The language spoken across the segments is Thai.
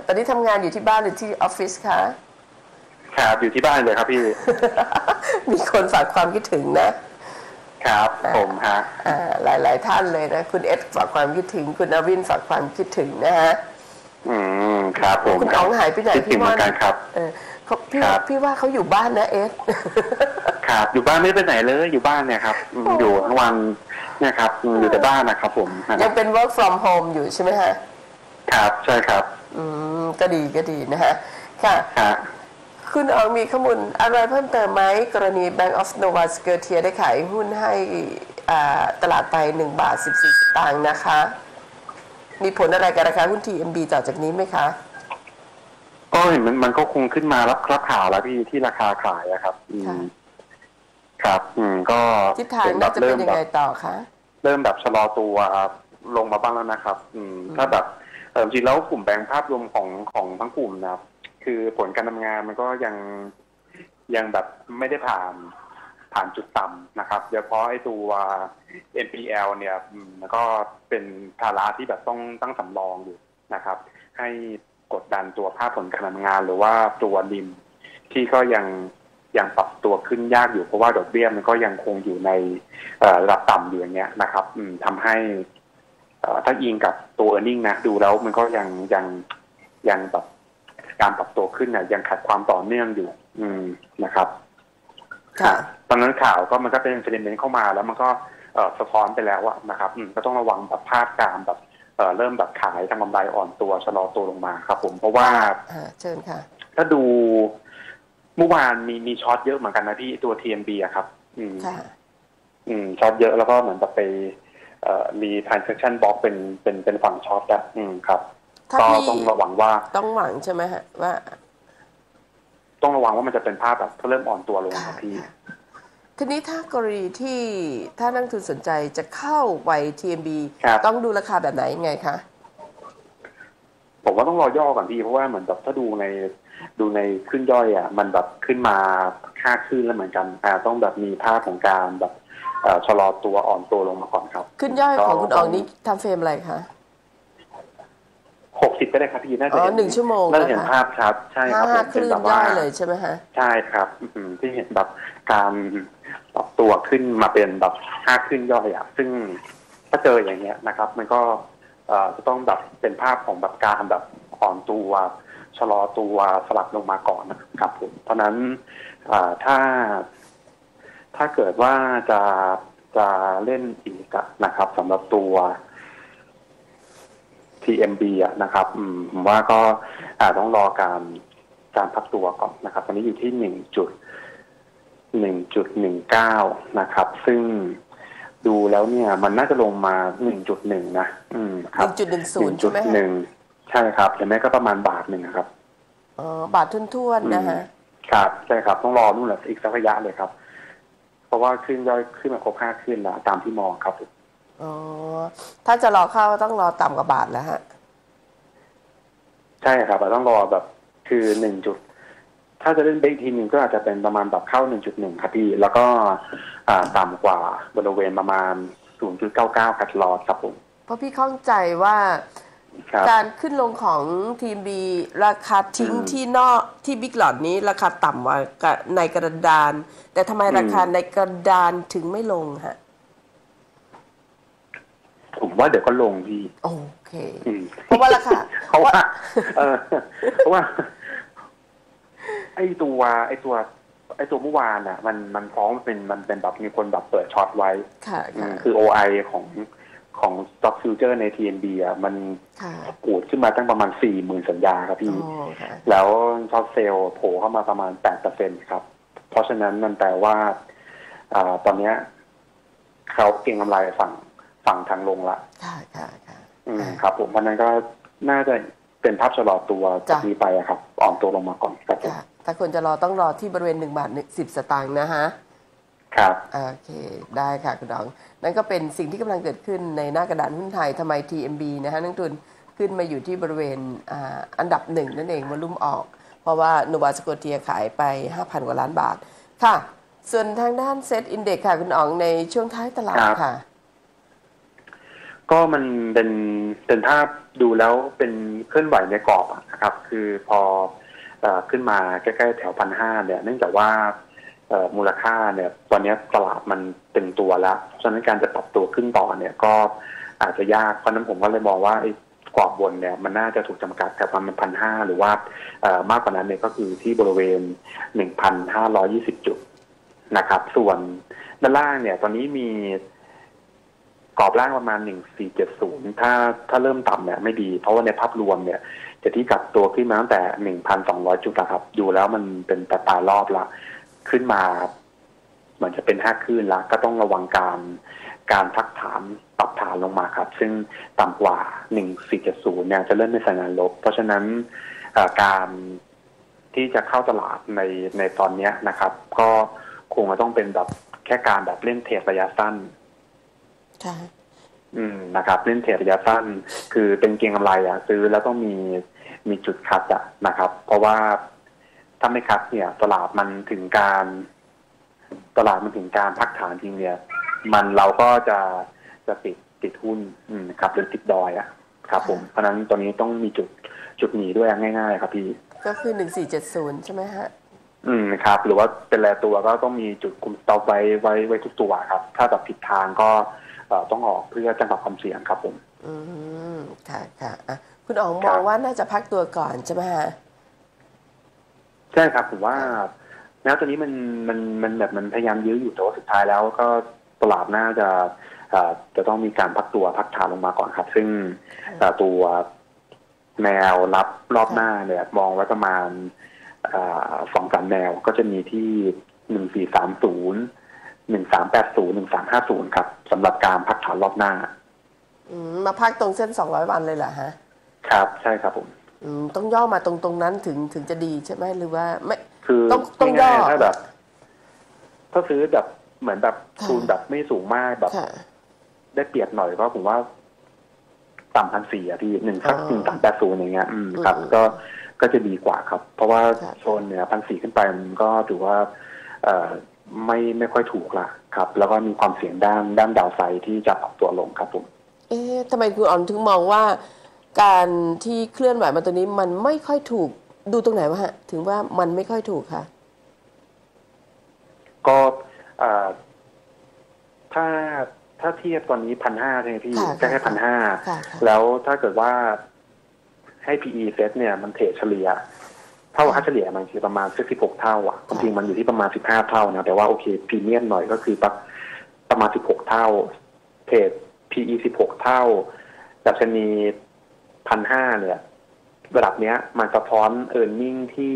อนนี้ทำงานอยู่ที่บ้านหรือที่ออฟฟิศคะครับอยู่ที่บ้านเลยครับพี่มีคนฝากความคิดถึงนะครับผมฮะหลายท่านเลยนะคุณเอสฝากความคิดถึงคุณอวินฝากความคิดถึงนะฮะครับผมคุณอ๋องหายไปไหนพี่ว่าครับพี่ว่าเขาอยู่บ้านนะเอสครับอยู่บ้านไม่ไปไหนเลยอยู่บ้านเนี่ยครับอยู่ทั้งวันเนี่ยครับอยู่แต่บ้านนะครับผมยังเป็น work from home อยู่ใช่ไหมฮะครับใช่ครับก็ดีนะฮะค่ะคุณอ๋องมีข้อมูลอะไรเพิ่มเติมไหมกรณี Bank of Nova Scotia ได้ขายหุ้นให้ตลาดไป1 บาท 14 สตางค์นะคะมีผลอะไรกับราคาหุ้น TMB ต่อจากนี้ไหมคะก็เห็นมันก็คงขึ้นมารับข่าวแล้วพี่ที่ราคาขายอะครับครับก็ทิศทางน่าจะเป็นยังไงต่อคะเริ่มแบบชะลอตัวลงมาบ้างแล้วนะครับถ้าแบบจริงแล้วกลุ่มแบงค์ภาพรวมของทั้งกลุ่มนะครับคือผลการทำงานมันก็ยังแบบไม่ได้ผ่านจุดต่ำนะครับโดยเฉพาะไอ้ตัว NPL เนี่ยมันก็เป็นภาระที่แบบต้องตั้งสำรองอยู่นะครับให้กดดันตัวภาพผลการทำงานหรือว่าตัวริมที่ก็ยังปรับตัวขึ้นยากอยู่เพราะว่าดอกเบี้ยมันก็ยังคงอยู่ในระดับต่ำอยู่อย่างเงี้ยนะครับทำให้ถ้าอิงกับตัว earning นะดูแล้วมันก็ยังแบบการปรับตัวขึ้นเนี่ยยังขัดความต่อเนื่องอยู่นะครับตอนนั้นข่าวก็มันก็เป็นเซนิเมนต์เข้ามาแล้วมันก็สะท้อนไปแล้วนะครับก็ต้องระวังแบบภาพการแบบเริ่มแบบขายทางกำไรอ่อนตัวชะลอตัวลงมาครับผมเพราะว่าเชิญค่ะถ้าดูเมื่อวานมีช็อตเยอะเหมือนกันนะพี่ตัว TMB อะครับช็อตเยอะแล้วก็เหมือนแบบไปมี transaction box เป็นฝั่งช็อตครับก็ต้องระวังว่าต้องหวังใช่ไหมฮะว่าต้องระวังว่ามันจะเป็นภาพแบบเริ่มอ่อนตัวลงครับพี่ทีนี้ถ้ากรณีที่ถ้านักทุนสนใจจะเข้าไป TMB ต้องดูราคาแบบไหนยังไงคะผมว่าต้องรอย่อก่อนพี่เพราะว่าเหมือนแบบถ้าดูในขึ้นย่อยมันแบบขึ้นมาค่าขึ้นแล้วเหมือนกันต้องแบบมีภาพของการแบบชะลอตัวอ่อนตัวลงมาก่อนครับขึ้นย่อยของคุณอ๋องนี่ทำเฟรมอะไรคะ 60ก็ได้ครับพี่น่าจะ 1 ชั่วโมงน่าจะเห็นภาพชัดใช่ครับคลื่นย่อยเลยใช่ไหมฮะใช่ครับที่เห็นแบบการปรับตัวขึ้นมาเป็นแบบ5ขึ้นย่อยซึ่งถ้าเจออย่างเงี้ยนะครับมันก็จะต้องแบบเป็นภาพของแบบการแบบอ่อนตัวชะลอตัวสลับลงมาก่อนนะครับผมเพราะนั้นถ้าเกิดว่าจะเล่นอีกนะครับสำหรับตัว TMB นะครับผมว่าก็ต้องรอการพักตัวก่อนนะครับตอนนี้อยู่ที่1.19นะครับซึ่งดูแล้วเนี่ยมันน่าจะลงมา 1.1 นะครับ 1.10 ใช่ไหมฮะใช่ครับแต่แม้ก็ประมาณ1 บาทนะครับบาททุ่นๆนะฮะครับใช่ครับต้องรอนู่นแหละอีกสักระยะเลยครับเพราะว่าขึ้นย่อยขึ้นมาครบ5ขึ้นแล้วตามที่มองครับถ้าจะรอเข้าต้องรอต่ำกว่าบาทแล้วฮะใช่ครับต้องรอแบบคือถ้าจะเล่นเบรกทีนึงก็อาจจะเป็นประมาณแบบเข้า 1.1 ครับพี่แล้วก็ต่ำกว่าบริเวณประมาณ 0.99 คัทลอสครับผมเพราะพี่ข้องใจว่าการขึ้นลงของทีมบีราคาทิ้งที่บิ๊กหลอดนี้ราคาต่ำกว่าในกระดานแต่ทำไมราคาในกระดานถึงไม่ลงฮะผมว่าเดี๋ยวก็ลงพี่โอเคเพราะว่าราคาเพราะว่าไอ้ตัวเมื่อวานมันฟ้องมันเป็นแบบมีคนแบบเปิดช็อตไว้คือ OI ของ Stock Future ใน TMB มันปูดขึ้นมาตั้งประมาณ 40,000 สัญญาครับพี่แล้วช็อตเซลล์โผล่เข้ามาประมาณ 8% ครับเพราะฉะนั้นมันแปลว่าตอนนี้เขาเก็งกำไรฝั่งทางลงละครับผมเพราะนั้นก็น่าจะเป็นภาพชะลอตัวจากนี้ไปครับอ่อนตัวลงมาก่อนครับถ้าคนจะรอต้องรอที่บริเวณ1 บาท 10 สตางค์นะฮะครับโอเคได้ค่ะคุณดองนั่นก็เป็นสิ่งที่กำลังเกิดขึ้นในหน้ากระดานหุ้นไทยทำไม TMB นะฮะนักทุนขึ้นมาอยู่ที่บริเวณอันดับ1นั่นเองวอลุ่มออกเพราะว่าโนวาสโกเทียขายไป 5,000 กว่าล้านบาทค่ะส่วนทางด้านเซ็ตอินเด็กซ์ค่ะคุณอ๋องในช่วงท้ายตลาดค่ะก็มันเป็นภาพดูแล้วเป็นเคลื่อนไหวในกรอบนะครับคือพอขึ้นมาใกล้ๆแถว1,500เนี่ยเนื่องจากว่ามูลค่าเนี่ยตอนนี้ตลาดมันตึงตัวแล้วฉะนั้นการจะปรับตัวขึ้นต่อเนี่ยก็อาจจะยากเพราะนั้นผมก็เลยมองว่ากรอบบนเนี่ยมันน่าจะถูกจำกัดแต่ประมาณ1,500หรือว่ามากกว่านั้นเนี่ยก็คือที่บริเวณ 1,520 จุดนะครับส่วนด้านล่างเนี่ยตอนนี้มีกรอบล่างประมาณ1470ถ้าเริ่มต่ำเนี่ยไม่ดีเพราะว่าในภาพรวมเนี่ยจะที่กลับตัวขึ้นมาตั้งแต่ 1,200 จุดนะครับดูแล้วมันเป็นปลายรอบละขึ้นมาเหมือนจะเป็น5 คลื่นละก็ต้องระวังการพักฐานปรับฐานลงมาครับซึ่งต่ำกว่า1470เนี่ยจะเริ่มเป็นสัญญาณลบเพราะฉะนั้นการที่จะเข้าตลาดในตอนนี้นะครับก็คงจะต้องเป็นแบบแค่การแบบเล่นเทรดระยะสั้นใช่นะครับเล่นเทรดระยะสั้นคือเป็นเก็งกำไรซื้อแล้วต้องมีจุดคัดนะครับเพราะว่าถ้าไม่คัดเนี่ยตลาดมันถึงการพักฐานจริงเนี่ยเราก็จะติดหุ้นครับหรือติดดอยครับผมเพราะนั้นตอนนี้ต้องมีจุดหนีด้วยง่ายๆครับพี่ก็คือ1470ใช่ไหมฮะครับหรือว่าเป็นแลตัวก็ต้องมีจุดคุมสต็อปไว้ทุกตัวครับถ้าแบบผิดทางก็ต้องออกเพื่อจำกัดความเสี่ยงครับผมค่ะคุณอ๋องมองว่าน่าจะพักตัวก่อนใช่ไหมฮะใช่ครับผมว่าแล้วตอนนี้มันแบบมันพยายามยื้ออยู่แต่ว่าสุดท้ายแล้วก็ตลาดน่าจะต้องมีการพักตัวพักฐานลงมาก่อนครับซึ่งตัวแนวรับรอบหน้าเนี่ยมองไว้ประมาณ2-3 แนวก็จะมีที่1430 1380 1350ครับสำหรับการพักฐานรอบหน้ามาพักตรงเส้น200 วันเลยเหรอฮะครับใช่ครับผมต้องย่อมาตรงนั้นถึงจะดีใช่ไหมหรือว่าไม่คือต้องย่อถ้าซื้อแบบเหมือนแบบทุนแบบไม่สูงมากแบบได้เปรียบหน่อยก็ผมว่าต่ำ1,400พี่1,380อย่างเงี้ยครับก็จะดีกว่าครับเพราะว่าโซนเนี่ย1,400ขึ้นไปมันก็ถือว่าไม่ค่อยถูกละครับแล้วก็มีความเสี่ยงด้านดาวไซด์ที่จะปรับตัวลงครับผมทำไมคุณอ่อนถึงมองว่าการที่เคลื่อนไหวมาตัวนี้มันไม่ค่อยถูกดูตรงไหนวะฮะถึงว่ามันไม่ค่อยถูกค่ะก็ถ้าเทียบตอนนี้1,500ใช่ไหมพี่แค่1,500แล้วถ้าเกิดว่าให้ PE เซตเนี่ยมันเทรดเฉลี่ยเท่าค่าเฉลี่ยมันคือประมาณ16 เท่าจริงมันอยู่ที่ประมาณ15 เท่านะแต่ว่าโอเคพรีเมียมหน่อยก็คือประมาณ16 เท่าเทรด PE 16 เท่าดัชนี1,500เนี่ยระดับเนี้ยมันสะท้อน earning ที่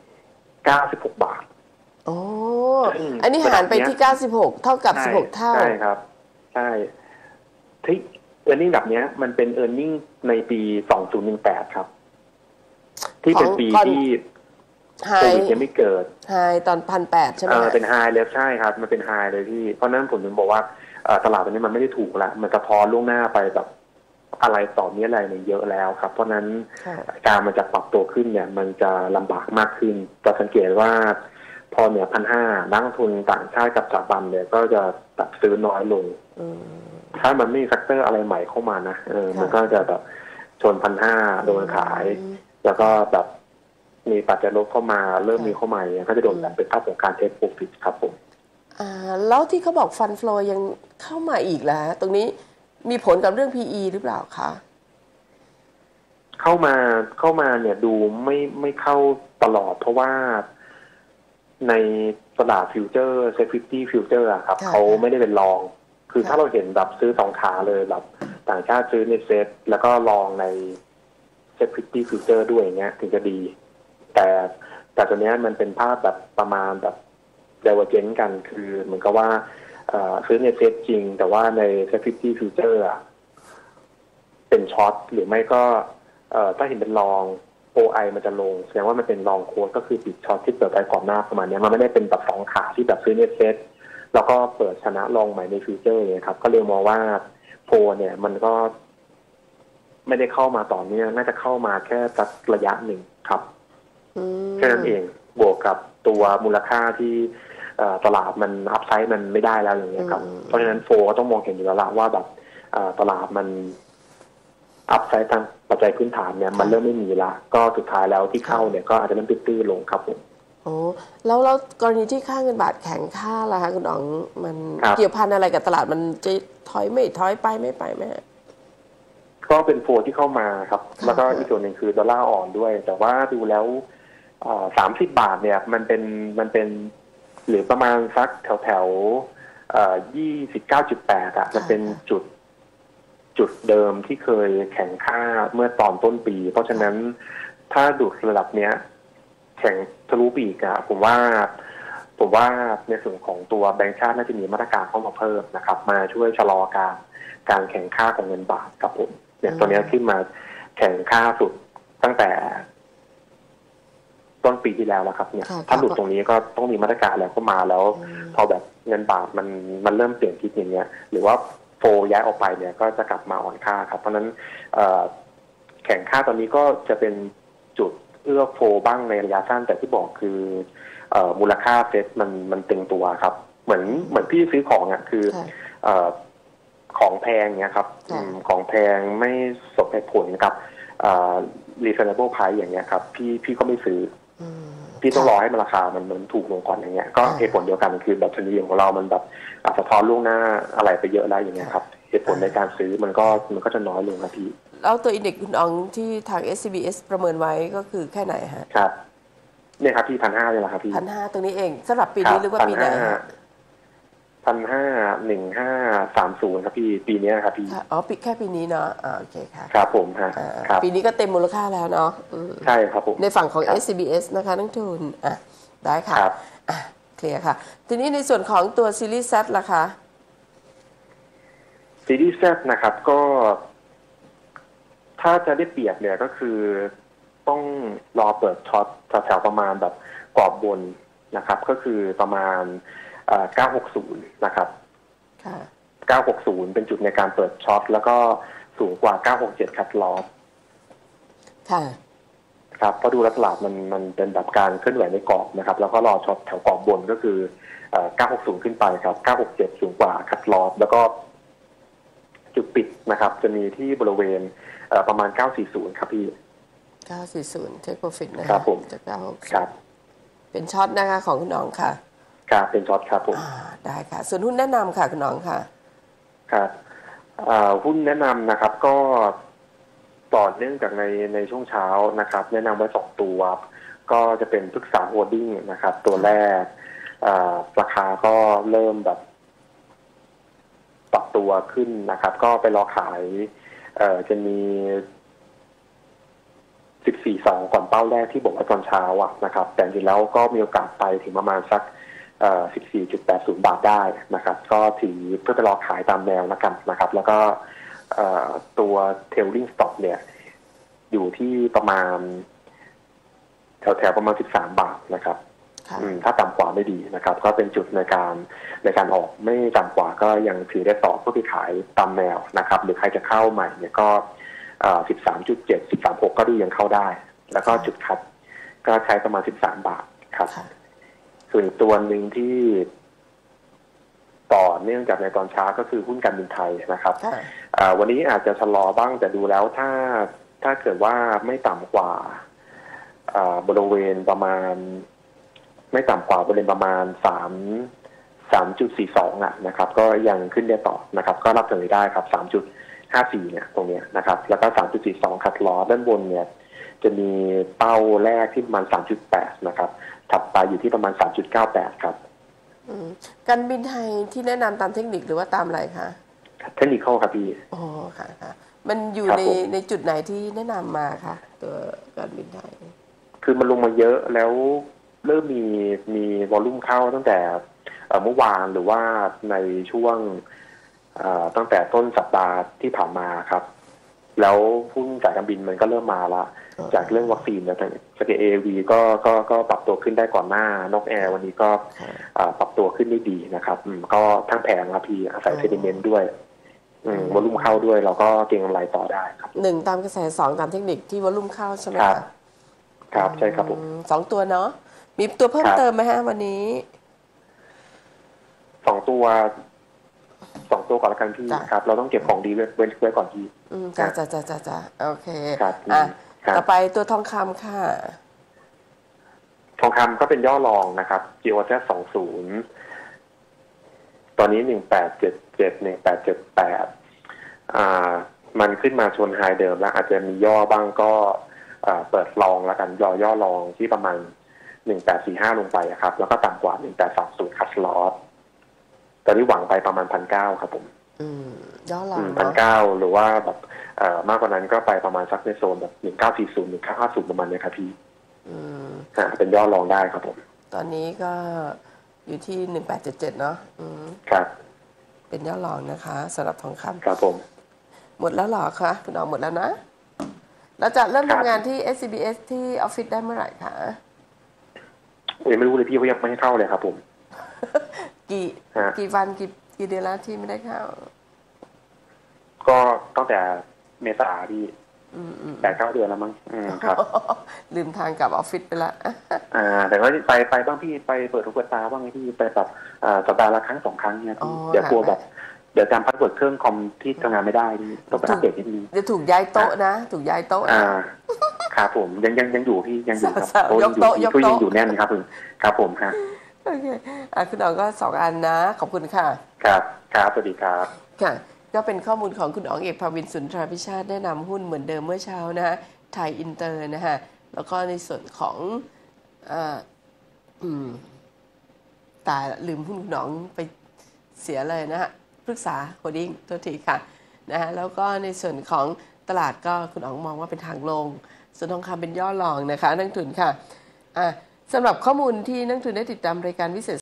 96 บาทโอ้อันนี้หารไปที่96เท่ากับ16 เท่าใช่ครับใช่ที่ earning แบบเนี้ยมันเป็น earning ในปี2018ครับที่เป็นปีที่โควิดยังไม่เกิดไฮตอน1,800ใช่ไหมเป็นไฮเลยใช่ครับมันเป็นไฮเลยพี่เพราะนั้นผมถึงบอกว่าตลาดตอนนี้มันไม่ได้ถูกละมันสะท้อนล่วงหน้าไปแบบอะไรต่อเนี้ยอะไรเนี่ยเยอะแล้วครับเพราะนั้นการมันจะปรับตัวขึ้นเนี่ยมันจะลำบากมากขึ้นจะสังเกตว่าพอเนี่ย1,500นักทุนต่างชาติกับสถาบันเนี่ยก็จะตัดซื้อน้อยลงถ้ามันไม่มีแฟกเตอร์อะไรใหม่เข้ามานะมันก็จะแบบชน1,500โดนขายแล้วก็แบบมีปัจจัยลบเข้ามาเริ่มมีเข้ามาก็จะโดนแบบเป็นภาพของการเทคโปรฟิตครับผมแล้วที่เขาบอกฟันฟลอยังเข้ามาอีกแล้วตรงนี้มีผลกับเรื่อง PE หรือเปล่าคะเข้ามาเนี่ยดูไม่เข้าตลอดเพราะว่าในตลาดฟิวเจอร์เซฟตี้ฟิวเจอร์ครับเขาไม่ได้เป็นรองคือถ้าเราเห็นแบบซื้อ2 ขาเลยแบบต่างชาติซื้อในเซฟแล้วก็ลองในเซฟตี้ฟิวเจอร์ด้วยอย่างเงี้ยถึงจะดีแต่ตัวนี้มันเป็นภาพแบบประมาณแบบเดเวอร์เจนกันคือเหมือนกับว่าซื้อในเซฟจริงแต่ว่าในเซฟตี้ฟิวเจอร์เป็นช็อตหรือไม่ก็ถ้าเห็นเป็นลอง OI มันจะลงแสดงว่ามันเป็นลองโค้ดก็คือปิดช็อตที่เปิดไปก่อนหน้าประมาณนี้มันไม่ได้เป็นแบบ2 ขาที่แบบซื้อในเซตแล้วก็เปิดชนะลองใหม่ในฟิวเจอร์เนี่ยครับก็เลยมองว่าโพเนี่ยมันก็ไม่ได้เข้ามาต่อเนื่องน่าจะเข้ามาแค่สักระยะหนึ่งครับแค่นั้นเองบวกกับตัวมูลค่าที่ตลาดมันอัพไซด์มันไม่ได้แล้วอย่างเงี้ยครับเพราะฉะนั้นโฟก็ต้องมองเห็นอยู่แล้วละว่าแบบตลาดมันอัพไซด์ทางปัจจัยพื้นฐานเนี่ยมันเริ่มไม่มีละก็สุดท้ายแล้วที่เข้าเนี่ยก็อาจจะเริ่มตื้อๆลงครับผมโอ้แล้วกรณีที่ค่าเงินบาทแข็งค่าล่ะคะคุณอ๋องมันเกี่ยวพันอะไรกับตลาดมันจะถอยไม่ถอยไปไม่ไปไหมก็เป็นโฟที่เข้ามาครับแล้วก็อีกส่วนหนึ่งคือดอลลาร์อ่อนด้วยแต่ว่าดูแล้ว30 บาทเนี่ยมันเป็นหรือประมาณสักแถว29.8มันเป็นจุดเดิมที่เคยแข่งค่าเมื่อตอนต้นปีเพราะฉะนั้นถ้าดูระดับเนี้ยแข่งทะลุปีกอะผมว่าในส่วนของตัวแบงก์ชาติน่าจะมีมาตรการเข้ามาเพิ่มนะครับมาช่วยชะลอการแข่งค่าของเงินบาทครับผมเนี่ยตัวนี้ขึ้นมาแข่งค่าสุดตั้งแต่ต้นปีที่แล้วแล้วครับเนี่ยถ้าหลุดตรงนี้ก็ต้องมีมาตรการอะไรเข้ามาแล้วพอแบบเงินบาทมันเริ่มเปลี่ยนทิศอย่างเงี้ยหรือว่าโฟย้ายออกไปเนี่ยก็จะกลับมาอ่อนค่าครับเพราะฉะนั้นแข่งค่าตอนนี้ก็จะเป็นจุดเอื้อโฟบ้างในระยะสั้นแต่ที่บอกคือมูลค่าเซ็ตมันตึงตัวครับเหมือนพี่ซื้อของอ่ะคือของแพงเนี่ยครับของแพงไม่สมเหตุผลกับreasonable price อย่างเงี้ยครับพี่ก็ไม่ซื้อพี่ต้องรอให้มันราคามันถูกลงก่อนอย่างเงี้ยก็เหตุผลเดียวกันคือแบบชนิดของเรามันแบบสะท้อนล่วงหน้าอะไรไปเยอะแล้วอย่างเงี้ยครับเหตุผลในการซื้อมันก็จะน้อยลงครับพี่แล้วตัวอินเด็กซ์คุณอ๋องที่ทาง SCBS ประเมินไว้ก็คือแค่ไหนฮะครับเนี่ยครับพี่1,500เนี่ยแหละครับพี่ 1,500ตรงนี้เองสำหรับปีนี้หรือว่าปีไหน 1,51530ครับพี่ปีนี้ครับพี่อ๋อแค่ปีนี้เนาะโอเคค่ะครับผมฮะปีนี้ก็เต็มมูลค่าแล้วเนาะใช่ครับผมในฝั่งของ SCBS นะคะนักทุนได้ค่ะเคลียร์ค่ะทีนี้ในส่วนของตัวซีรีส์ Z ล่ะคะซีรีส์ Z นะครับก็ถ้าจะได้เปรียบเนี่ยก็คือต้องรอเปิดช็อตแถวๆประมาณแบบกรอบบนนะครับก็คือประมาณ960นะครับ960เป็นจุดในการเปิดช็อตแล้วก็สูงกว่า967คัทลอสค่ะครับเพราะดูแล้วตลาดมันเป็นแบบการเคลื่อนไหวในกรอบนะครับแล้วก็รอช็อตแถวกรอบบนก็คือ960ขึ้นไปครับ967สูงกว่าคัทลอสแล้วก็จุดปิดนะครับจะมีที่บริเวณประมาณ940ครับพี่ 940 take profit นะครับผมจาก960 ครับเป็นช็อตนะคะของคุณน้องค่ะครับเป็นช็อตครับผมได้ค่ะส่วนหุ้นแนะนำค่ะคุณน้องค่ะครับหุ้นแนะนำนะครับก็ต่อเนื่องจากในช่วงเช้านะครับแนะนำไว้2ตัวก็จะเป็นพฤกษาโฮลดิ้งนะครับตัวแรกราคาก็เริ่มแบบปรับตัวขึ้นนะครับก็ไปรอขายจะมี14.2ก่อนเป้าแรกที่บอกว่าตอนเช้านะครับแต่จริงแล้วก็มีโอกาสไปถึงประมาณสัก14.80 บาทได้นะครับก็ถือเพื่อไปรอขายตามแนวแล้วกันนะครับแล้วก็ตัว trailing stop เนี่ยอยู่ที่ประมาณแถวๆประมาณ13 บาทนะครับถ้าต่ำกว่าไม่ดีนะครับก็เป็นจุดในการออกไม่ต่ำกว่าก็ยังถือได้ต่อเพื่อไปขายตามแนวนะครับหรือใครจะเข้าใหม่เนี่ยก็13.7 13.6ก็ดูยังเข้าได้แล้วก็จุดคัดก็ใช้ประมาณ13 บาทครับส่วนอีกตัวหนึ่งที่ต่อเนื่องจากในตอนเช้าก็คือหุ้นการบินไทยนะครับวันนี้อาจจะชะลอบ้างแต่ดูแล้วถ้าเกิดว่าไม่ต่ำกว่าบริเวณประมาณไม่ต่ำกว่าบริเวณประมาณ3.42นะครับก็ยังขึ้นได้ต่อนะครับก็รับถือได้ครับ3.54เนี่ยตรงนี้นะครับแล้วก็3.42คัทลอสด้านบนเนี่ยจะมีเป้าแรกที่ประมาณ3.8นะครับถัดไปอยู่ที่ประมาณ3.98ครับการบินไทยที่แนะนำตามเทคนิคหรือว่าตามอะไรคะเทคนิคเข้าครับพี่อ๋อค่ะมันอยู่ในจุดไหนที่แนะนำมาคะตัวการบินไทยคือมันลงมาเยอะแล้วเริ่มมีวอลลุ่มเข้าตั้งแต่เมื่อวานหรือว่าในช่วงตั้งแต่ต้นสัปดาห์ที่ผ่านมาครับแล้วหุ้นสายการบินมันก็เริ่มมาละจากเรื่องวัคซีนนะแต่สเกเอวีก็ปรับตัวขึ้นได้ก่อนหน้านกแอร์วันนี้ก็ปรับตัวขึ้นได้ดีนะครับก็ทั้งแพงครับพี่อาศัยเซนิเมนต์ด้วยวอลลุ่มเข้าด้วยเราก็เก็งกำไรต่อได้ครับ 1ตามกระแส2ตามเทคนิคที่วอลลุ่มเข้าใช่ไหมคะครับใช่ครับผม 2ตัวเนาะมีตัวเพิ่มเติมไหมฮะวันนี้ 2ตัวตัวก่อนละกันพี่จ้ะครับเราต้องเก็บของดีไว้ก่อนพี่จ้าโอเคครับ ครับต่อไปตัวทองคำค่ะทองคำก็เป็นย่อรองนะครับ GOZ 20ตอนนี้1877 1878มันขึ้นมาชนไฮเดิมแล้วอาจจะมีย่อบ้างก็เปิดรองแล้วกันย่อรองที่ประมาณ1845ลงไปครับแล้วก็ต่ำกว่า1830คัทลอสตอนนี้หวังไปประมาณ1,900ครับผมย่อหลัง 1,900หรือว่าแบบมากกว่านั้นก็ไปประมาณสักในโซนแบบ1940 1950ประมาณนี้ครับพี่เป็นย่อรองได้ครับผมตอนนี้ก็อยู่ที่1877เนาะครับเป็นย่อหลองนะคะสำหรับทองคำครับผมหมดแล้วเหรอคะคุณอ๋อหมดแล้วนะเราจะเริ่มทำงานที่ SCBS ที่ออฟฟิศได้เมื่อไหร่คะยังไม่รู้เลยพี่เขายังไม่ให้เข้าเลยครับผมกี่วันกี่เดือนแล้วที่ไม่ได้เข้าก็ตั้งแต่เมษาพี่8-9 เดือนแล้วมั้งครับลืมทางกลับออฟฟิศไปละแต่ก็ไปบ้างพี่ไปเปิดหูเปิดตาบ้างไงพี่ไปแบบสัปดาห์ละครั้ง 2 ครั้งเนี่ยพี่เดี๋ยวกลัวแบบเดี๋ยวจำพาสเวิร์ดเครื่องคอมที่ทำงานไม่ได้พี่ต้องไปอัปเดตนิดนึงจะถูกย้ายโต๊ะนะถูกย้ายโต๊ะครับผมยังอยู่พี่ยังอยู่ครับยกโต๊ะก็ยังอยู่แน่นครับครับผมฮะโอเคคุณอ๋องก็2 อันนะขอบคุณค่ะครับสวัสดีครับค่ะก็เป็นข้อมูลของคุณอ๋องเอกภาวินสุนทราพิชาติแนะนำหุ้นเหมือนเดิมเมื่อเช้านะฮะไทยอินเตอร์นะฮะแล้วก็ในส่วนของตายลืมหุ้นคุณอ๋องไปเสียเลยนะฮะปรึกษาโฮดดิ้งตัวทีค่ะนะฮะแล้วก็ในส่วนของตลาดก็คุณอ๋องมองว่าเป็นทางลงส่วนทองคำเป็นย่อรองนะคะนักทุนค่ะสำหรับข้อมูลที่นักทุนได้ติดตามรายการวิเศษ